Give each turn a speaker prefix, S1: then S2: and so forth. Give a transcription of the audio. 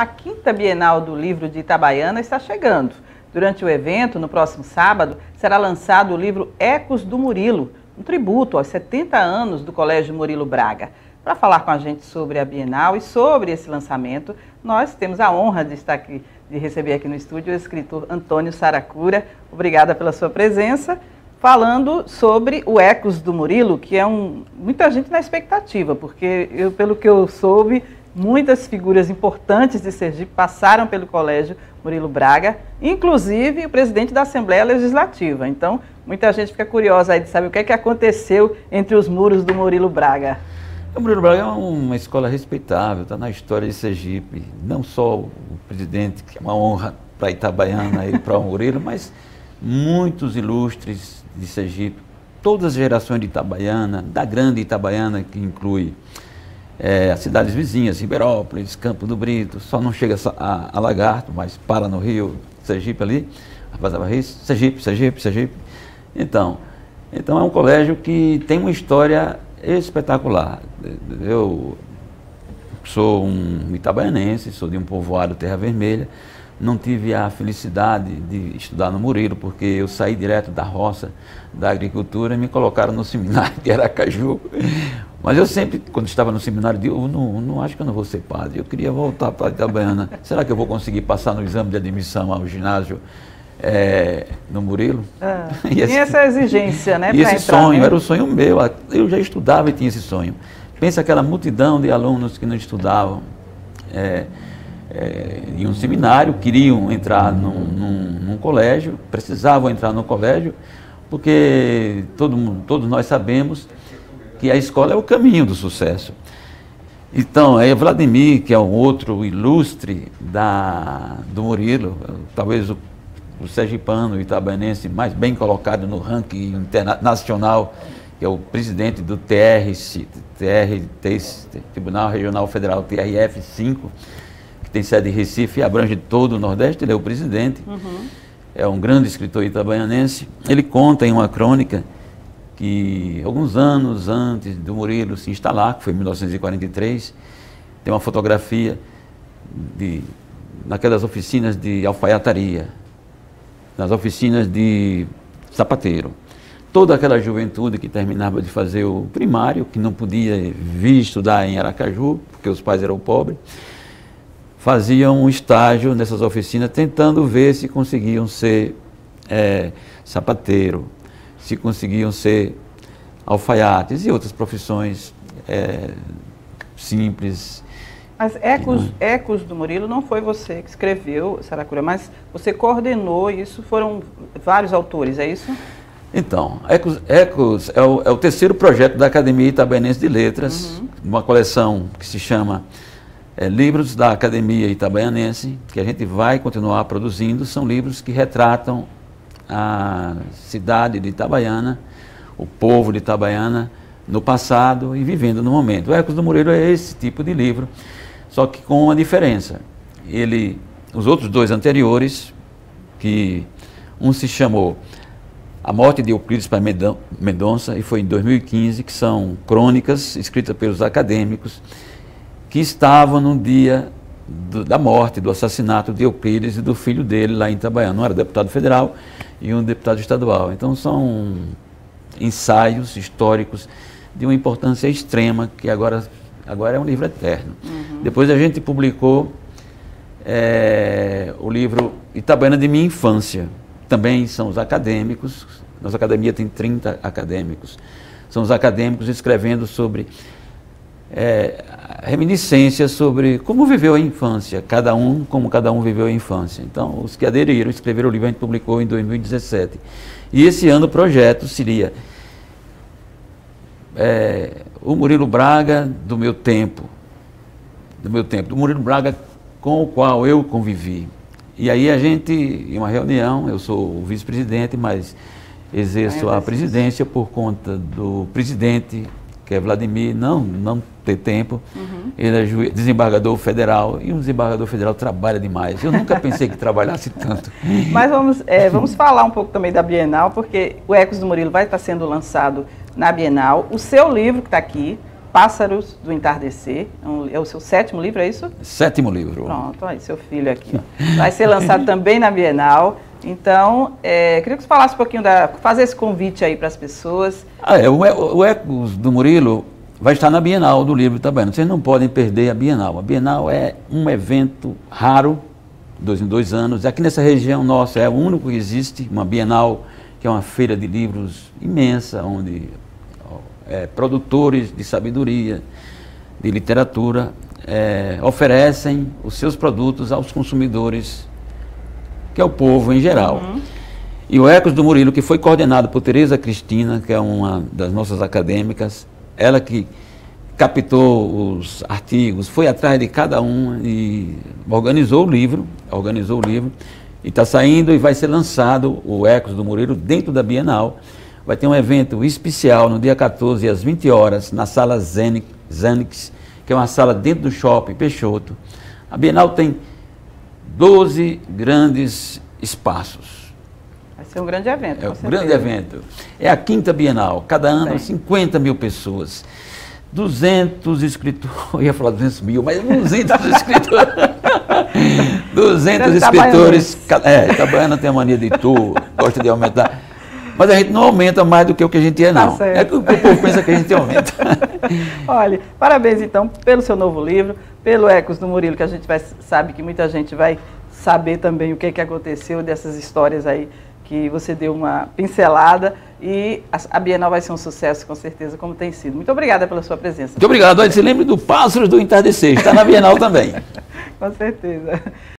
S1: A 5ª Bienal do Livro de Itabaiana está chegando. Durante o evento, no próximo sábado, será lançado o livro Ecos do Murilo, um tributo aos 70 anos do Colégio Murilo Braga. Para falar com a gente sobre a Bienal e sobre esse lançamento, nós temos a honra de estar aqui, de receber aqui no estúdio o escritor Antônio Saracura. Obrigada pela sua presença. Falando sobre o Ecos do Murilo, que é muita gente na expectativa, porque pelo que eu soube, muitas figuras importantes de Sergipe passaram pelo Colégio Murilo Braga, inclusive o presidente da Assembleia Legislativa. Então, muita gente fica curiosa aí de saber o que é que aconteceu entre os muros do Murilo Braga.
S2: O Murilo Braga é uma escola respeitável, está na história de Sergipe. Não só o presidente, que é uma honra para Itabaiana e para o Murilo, mas muitos ilustres de Sergipe, todas as gerações de Itabaiana, da grande Itabaiana, que inclui as cidades vizinhas, Ribeirópolis, Campo do Brito, só não chega a Lagarto, mas para no Rio, Sergipe ali, Rapaz da Barris, Sergipe. Então é um colégio que tem uma história espetacular. Eu sou um itabaianense, sou de um povoado Terra Vermelha, não tive a felicidade de estudar no Murilo, porque eu saí direto da roça, da agricultura, e me colocaram no seminário de Aracaju. Mas eu sempre, quando estava no seminário, eu não acho que eu não vou ser padre, eu queria voltar para a Itabaiana. Será que eu vou conseguir passar no exame de admissão ao ginásio no Murilo?
S1: Tinha essa exigência, né?
S2: E esse sonho, era o sonho meu, eu já estudava e tinha esse sonho. Pensa aquela multidão de alunos que não estudavam, em um seminário, queriam entrar num colégio, precisavam entrar no colégio, porque todos nós sabemos que a escola é o caminho do sucesso. Então, Vladimir, que é um outro ilustre do Murilo, talvez o sergipano, o itabaianense mais bem colocado no ranking internacional, que é o presidente do Tribunal Regional Federal, TRF5, tem sede em Recife e abrange todo o Nordeste, ele é o presidente, é um grande escritor itabaianense. Ele conta em uma crônica que alguns anos antes do Murilo se instalar, que foi em 1943, tem uma fotografia naquelas oficinas de alfaiataria, nas oficinas de sapateiro. Toda aquela juventude que terminava de fazer o primário, que não podia vir estudar em Aracaju, porque os pais eram pobres, faziam um estágio nessas oficinas tentando ver se conseguiam ser sapateiro, se conseguiam ser alfaiates e outras profissões simples.
S1: Mas Ecos do Murilo não foi você que escreveu, Saracura, mas você coordenou, isso foram vários autores, é isso?
S2: Então, Ecos é o terceiro projeto da Academia Itabaianense de Letras, uma coleção que se chama Livros da Academia Itabaianense, que a gente vai continuar produzindo. São livros que retratam a cidade de Itabaiana, o povo de Itabaiana no passado e vivendo no momento. O Ecos do Murilo é esse tipo de livro, só que com uma diferença. Os outros dois anteriores, que um se chamou A Morte de Euclides Paz Mendonça, e foi em 2015, que são crônicas escritas pelos acadêmicos que estavam no dia da morte, do assassinato de Euclides e do filho dele lá em Itabaiana. Um era deputado federal e um deputado estadual. Então são ensaios históricos de uma importância extrema, que agora é um livro eterno. Depois a gente publicou o livro Itabaiana de Minha Infância. Também são os acadêmicos, nossa academia tem 30 acadêmicos. São os acadêmicos escrevendo sobre reminiscências sobre como viveu a infância, como cada um viveu a infância. Então, os que aderiram, escreveram o livro, a gente publicou em 2017. E esse ano o projeto seria o Murilo Braga do meu tempo, do Murilo Braga com o qual eu convivi. E aí a gente, em uma reunião, eu sou o vice-presidente, mas exerço a presidência por conta do presidente, que é Vladimir, não ter tempo. Ele é desembargador federal, e um desembargador federal trabalha demais. Eu nunca pensei que trabalhasse tanto.
S1: Mas vamos falar um pouco também da Bienal, porque o Ecos do Murilo vai estar sendo lançado na Bienal. O seu livro, que está aqui, Pássaros do Entardecer. É o seu 7º livro, é isso?
S2: 7º livro.
S1: Pronto, aí seu filho aqui. Ó. Vai ser lançado também na Bienal. Então, queria que você falasse um pouquinho, fazer esse convite aí para as pessoas.
S2: O Ecos do Murilo vai estar na Bienal do Livro Itabaiana. Vocês não podem perder a Bienal. A Bienal é um evento raro, 2 em 2 anos. Aqui nessa região nossa é o único que existe, uma Bienal, que é uma feira de livros imensa, onde produtores de sabedoria, de literatura, oferecem os seus produtos aos consumidores, que é o povo em geral. Uhum. E o Ecos do Murilo, que foi coordenado por Tereza Cristina, que é uma das nossas acadêmicas, ela que captou os artigos, foi atrás de cada um e organizou o livro, e está saindo e vai ser lançado o Ecos do Murilo dentro da Bienal. Vai ter um evento especial no dia 14, às 20 horas, na sala Zenix, que é uma sala dentro do Shopping Peixoto. A Bienal tem 12 grandes espaços.
S1: Vai ser um grande evento.
S2: É um grande evento. É a 5ª Bienal, cada ano 50 mil pessoas. 200 escritores, eu ia falar 200 mil, mas 200 escritores. 200 escritores. Itabaiana tem a mania de gosta de aumentar. Mas a gente não aumenta mais do que o que a gente é, não. É que o povo pensa que a gente aumenta.
S1: Olha, parabéns então pelo seu novo livro, pelo Ecos do Murilo, que a gente sabe que muita gente vai saber também o que aconteceu dessas histórias aí, que você deu uma pincelada, e a Bienal vai ser um sucesso, com certeza, como tem sido. Muito obrigada pela sua presença.
S2: Muito obrigado. Olha, se lembre do Pássaros do Entardecer, está na Bienal também.
S1: Com certeza.